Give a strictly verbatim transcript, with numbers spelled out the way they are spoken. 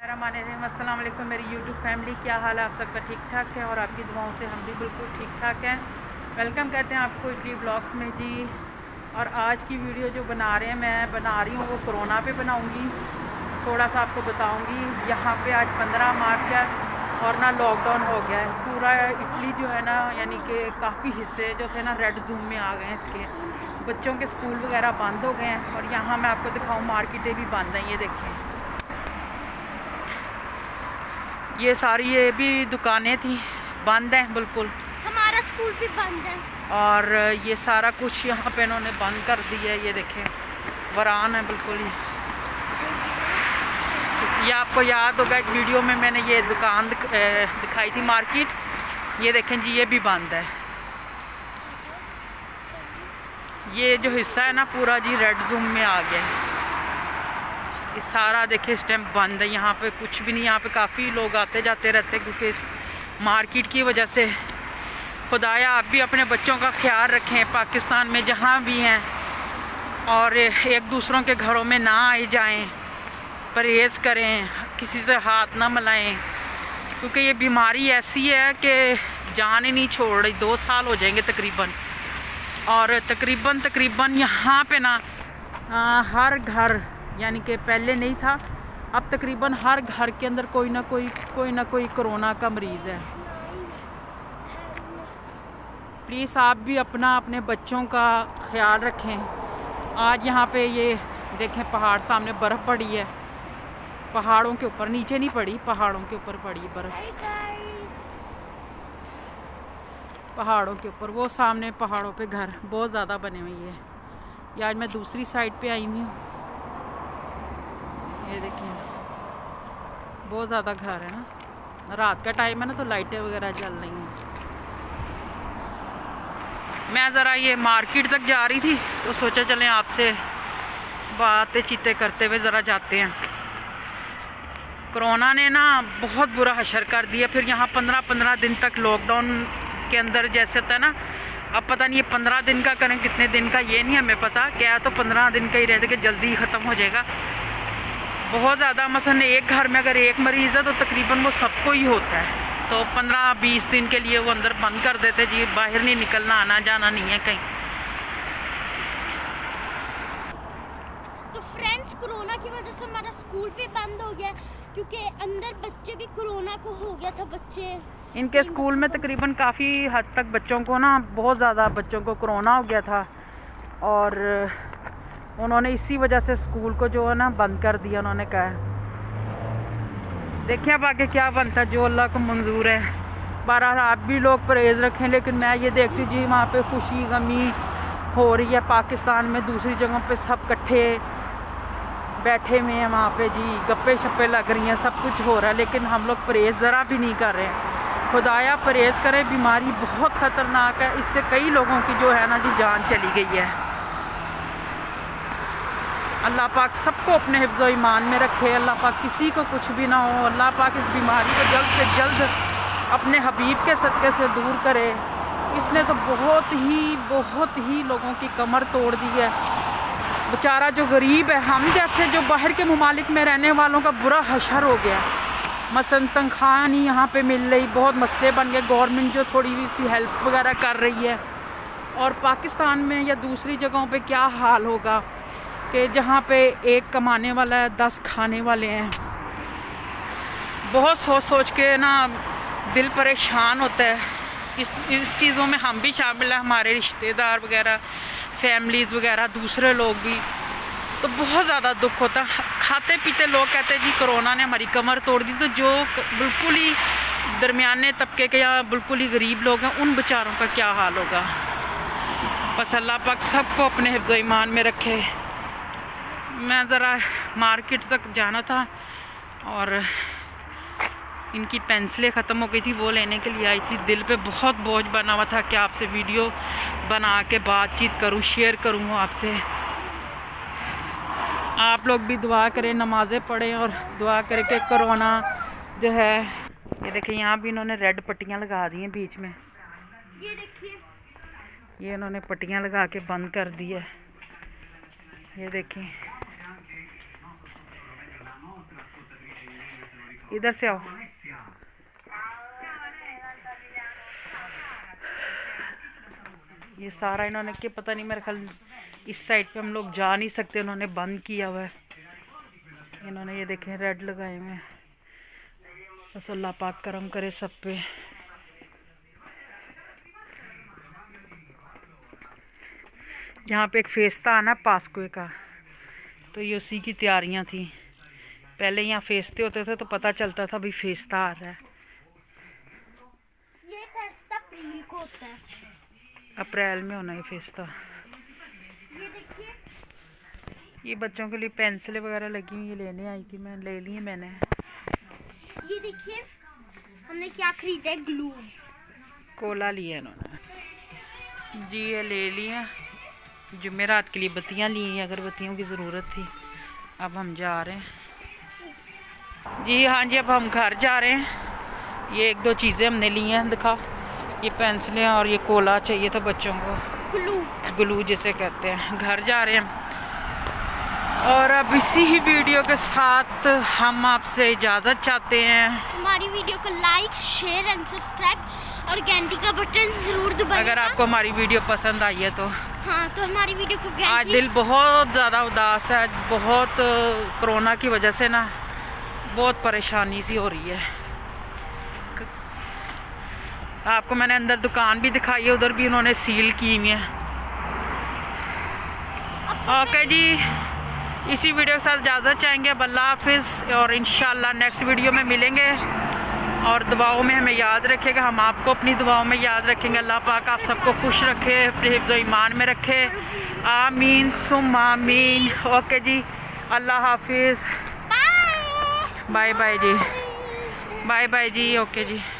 बिस्मिल्लाहिर्रहमानिर्रहीम। अस्सलाम वालेकुम मेरी यूट्यूब फैमिली, क्या हाल है आप सबका? ठीक ठाक है और आपकी दुआओं से हम भी बिल्कुल ठीक ठाक हैं। वेलकम कहते हैं आपको इटली ब्लॉग्स में जी। और आज की वीडियो जो बना रहे हैं मैं बना रही हूँ वो कोरोना पे बनाऊँगी। थोड़ा सा आपको बताऊँगी। यहाँ पे आज पंद्रह मार्च है और ना लॉकडाउन हो गया है पूरा इटली जो है ना, यानी कि काफ़ी हिस्से जो थे ना रेड जोन में आ गए हैं। इसके बच्चों के स्कूल वगैरह बंद हो गए हैं और यहाँ मैं आपको दिखाऊँ मार्केटें भी बंद हैं। ये देखें, ये सारी ये भी दुकानें थी बंद हैं बिल्कुल। हमारा स्कूल भी बंद है और ये सारा कुछ यहाँ पे इन्होंने बंद कर दिया है। ये देखें वरान है बिल्कुल ही। ये आपको याद होगा एक वीडियो में मैंने ये दुकान दिख, दिखाई थी मार्केट। ये देखें जी, ये भी बंद है। ये जो हिस्सा है ना पूरा जी रेड जोन में आ गया है। ये सारा देखिए इस टाइम बंद है। यहाँ पे कुछ भी नहीं। यहाँ पे काफ़ी लोग आते जाते रहते हैं क्योंकि इस मार्केट की वजह से। खुदाया आप भी अपने बच्चों का ख्याल रखें पाकिस्तान में जहाँ भी हैं, और एक दूसरों के घरों में ना आए जाएं, परहेज़ करें, किसी से हाथ ना मिलाएं क्योंकि ये बीमारी ऐसी है कि जान ही नहीं छोड़ रही। दो साल हो जाएंगे तकरीबन, और तकरीबन तकरीबन यहाँ पे ना आ, हर घर, यानी कि पहले नहीं था, अब तकरीबन हर घर के अंदर कोई ना कोई कोई ना कोई कोरोना का मरीज़ है। प्लीज़ आप भी अपना अपने बच्चों का ख्याल रखें। आज यहाँ पे ये देखें पहाड़, सामने बर्फ़ पड़ी है पहाड़ों के ऊपर, नीचे नहीं पड़ी, पहाड़ों के ऊपर पड़ी बर्फ़। पहाड़ों के ऊपर वो सामने पहाड़ों पे घर बहुत ज़्यादा बने हुई है। ये आज मैं दूसरी साइड पे आई हुई हूँ। ये देखिए बहुत ज़्यादा घर है ना, रात का टाइम है ना तो लाइटें वगैरह जल रही हैं। मैं ज़रा ये मार्केट तक जा रही थी तो सोचा चलें आपसे बातें चीतें करते हुए ज़रा जाते हैं। कोरोना ने ना बहुत बुरा हशर कर दिया। फिर यहाँ पंद्रह पंद्रह दिन तक लॉकडाउन के अंदर जैसे होता है ना, अब पता नहीं ये पंद्रह दिन का करें कितने दिन का ये नहीं हमें पता। क्या तो पंद्रह दिन का ही रहता कि जल्दी ही ख़त्म हो जाएगा। बहुत ज़्यादा मसलन एक घर में अगर एक मरीज़ है तो तकरीबन वो सबको ही होता है। तो पंद्रह बीस दिन के लिए वो अंदर बंद कर देते जी, बाहर नहीं निकलना, आना जाना नहीं है कहीं। तो फ्रेंड्स, कोरोना की वजह से हमारा स्कूल भी बंद हो गया क्योंकि अंदर बच्चे भी कोरोना को हो गया था। बच्चे इनके स्कूल में तकरीबन काफ़ी हद तक बच्चों को ना, बहुत ज़्यादा बच्चों को कोरोना हो गया था और उन्होंने इसी वजह से स्कूल को जो है ना बंद कर दिया। उन्होंने कहा देखिए अब आगे क्या बनता, जो अल्लाह को मंजूर है। बहरहाल आप भी लोग परहेज़ रखें। लेकिन मैं ये देखती जी वहाँ पे खुशी गमी हो रही है पाकिस्तान में, दूसरी जगहों पे सब इकट्ठे बैठे हुए हैं वहाँ पे जी, गप्पे शप्पे लग रही हैं, सब कुछ हो रहा है, लेकिन हम लोग परहेज़ ज़रा भी नहीं कर रहे हैं। खुदाया परहेज़ करें, बीमारी बहुत ख़तरनाक है। इससे कई लोगों की जो है ना जी जान चली गई है। अल्लाह पाक सबको अपने हिफ्ज़ ईमान में रखे। अल्लाह पाक किसी को कुछ भी ना हो। अल्लाह पाक इस बीमारी को जल्द से जल्द अपने हबीब के सदक़े से दूर करे। इसने तो बहुत ही बहुत ही लोगों की कमर तोड़ दी है। बेचारा जो गरीब है, हम जैसे जो बाहर के ममालिक में रहने वालों का बुरा हशर हो गया। मसलन तनख्वाह नहीं यहाँ पे मिल रही, बहुत मसले बन गए। गवर्नमेंट जो थोड़ी सी हेल्प वगैरह कर रही है, और पाकिस्तान में या दूसरी जगहों पे क्या हाल होगा कि जहाँ पे एक कमाने वाला है दस खाने वाले हैं। बहुत सोच सोच के ना दिल परेशान होता है। इस इस चीज़ों में हम भी शामिल हैं, हमारे रिश्तेदार वगैरह, फैमिलीज़ वगैरह, दूसरे लोग भी। तो बहुत ज़्यादा दुख होता है। खाते पीते लोग कहते हैं जी कोरोना ने हमारी कमर तोड़ दी। तो जो बिल्कुल ही दरमियाने तबके के या बिल्कुल ही गरीब लोग हैं, उन बेचारों का क्या हाल होगा। बस अल्लाह पाक सबको अपने हिफ्ज़ ईमान में रखे। मैं ज़रा मार्केट तक जाना था और इनकी पेंसिलें ख़त्म हो गई थी, वो लेने के लिए आई थी। दिल पे बहुत बोझ बना हुआ था कि आपसे वीडियो बना के बातचीत करूं, शेयर करूं आपसे। आप लोग भी दुआ करें, नमाज़ें पढ़ें और दुआ करें कि कोरोना जो है, ये देखिए यहाँ भी इन्होंने रेड पट्टियाँ लगा दी हैं बीच में। ये देखिए, ये इन्होंने पट्टियाँ लगा के बंद कर दी है। ये देखिए इधर से आओ। ये सारा इन्होंने क्या पता नहीं, मेरे ख्याल इस साइड पे हम लोग जा नहीं सकते, उन्होंने बंद किया हुआ है। इन्होंने ये देखें रेड लगाए हुए हैं। बस अल्लाह पाक करम करे सब पे। यहाँ पे एक फेस्ता आना पास्कुए का, तो ये उसी की तैयारियाँ थी। पहले यहाँ फेस्ते होते थे तो पता चलता था भाई फेस्ता आ रहा है। ये फेस्ता अप्रैल को होता है, अप्रैल में होना है फेस्ता। ये देखिए, ये बच्चों के लिए पेंसिलें वगैरह लगी हुई, ये लेने आई थी मैं, ले ली है मैंने। ये देखिए हमने क्या खरीदा है, ग्लू। कोला लिया इन्होंने जी, ये ले लिए। जुमेरात के लिए बत्तियाँ ली हैं, अगरबत्तियों की ज़रूरत थी। अब हम जा रहे हैं जी। हाँ जी, अब हम घर जा रहे हैं। ये एक दो चीज़ें हमने ली हैं, दिखा। ये पेंसिलें और ये कोला चाहिए था बच्चों को, ग्लू ग्लू जिसे कहते हैं। घर जा रहे हैं और अब इसी ही वीडियो के साथ हम आपसे इजाज़त चाहते हैं। हमारी वीडियो को लाइक, शेयर एंड सब्सक्राइब और घंटी का बटन ज़रूर दबाइएगा। अगर आपको हमारी वीडियो पसंद आई है तो। हाँ, तो हमारी वीडियो को घंटी। आज दिल बहुत ज़्यादा उदास है, बहुत कोरोना की वजह से ना बहुत परेशानी सी हो रही है। आपको मैंने अंदर दुकान भी दिखाई है, उधर भी उन्होंने सील की हुई है। ओके जी, इसी वीडियो के साथ इजाज़त चाहेंगे। अब अल्लाह हाफिज़ और इंशाल्लाह नेक्स्ट वीडियो में मिलेंगे। और दुआओं में हमें याद रखेगा, हम आपको अपनी दुआओं में याद रखेंगे। अल्लाह पाक आप सबको खुश रखे, अपने हिफ्ज़ ईमान में रखे। आमीन सुम आमीन। ओके जी, अल्लाह हाफिज़। बाय बाय जी, बाय बाय जी। ओके जी।